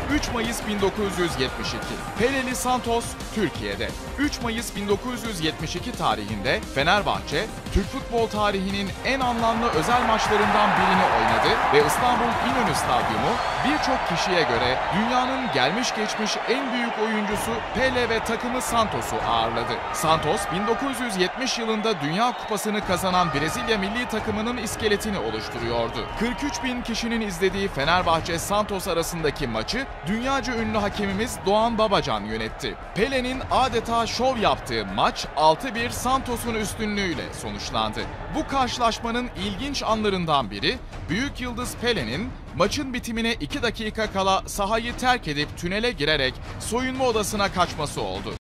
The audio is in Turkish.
3 Mayıs 1972. Peleli Santos Türkiye'de. 3 Mayıs 1972 tarihinde Fenerbahçe, Türk futbol tarihinin en anlamlı özel maçlarından birini oynadı ve İstanbul İnönü Stadyumu birçok kişiye göre dünyanın gelmiş geçmiş en büyük oyuncusu Pele ve takımı Santos'u ağırladı. Santos, 1970 yılında Dünya Kupası'nı kazanan Brezilya milli takımının iskeletini oluşturuyordu. 43 bin kişinin izlediği Fenerbahçe-Santos arasındaki maçı dünyaca ünlü hakemimiz Doğan Babacan yönetti. Pele'nin adeta şov yaptığı maç 6-1 Santos'un üstünlüğüyle sonuçlandı. Bu karşılaşmanın ilginç anlarından biri, büyük yıldız Pele'nin maçın bitimine 2 dakika kala sahayı terk edip tünele girerek soyunma odasına kaçması oldu.